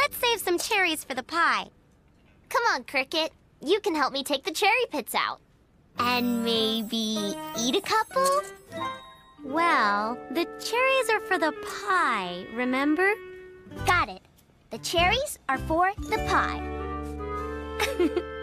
let's save some cherries for the pie. Come on, Cricket. You can help me take the cherry pits out. And maybe eat a couple? Well, the cherries are for the pie, remember? Got it. The cherries are for the pie.